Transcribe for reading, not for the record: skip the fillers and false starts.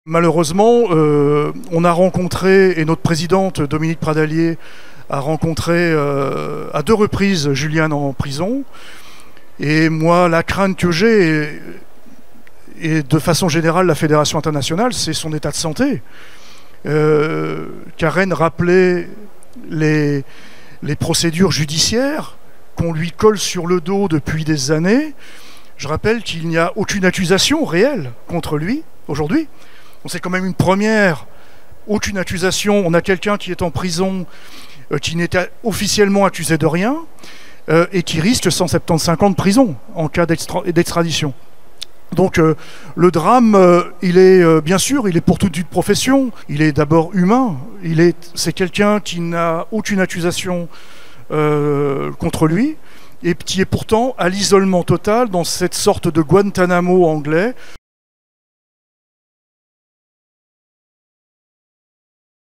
Malheureusement, on a rencontré, et notre présidente Dominique Pradalier a rencontré à 2 reprises Julian en prison. Et moi, la crainte que j'ai, et de façon générale la Fédération internationale, c'est son état de santé. Karen rappelait les procédures judiciaires qu'on lui colle sur le dos depuis des années. Je rappelle qu'il n'y a aucune accusation réelle contre lui aujourd'hui. C'est quand même une première, aucune accusation. On a quelqu'un qui est en prison, qui n'était officiellement accusé de rien, et qui risque 175 ans de prison en cas d'extradition. Donc le drame, il est bien sûr, il est pour toute une profession. Il est d'abord humain. C'est quelqu'un qui n'a aucune accusation contre lui, et qui est pourtant à l'isolement total dans cette sorte de Guantanamo anglais.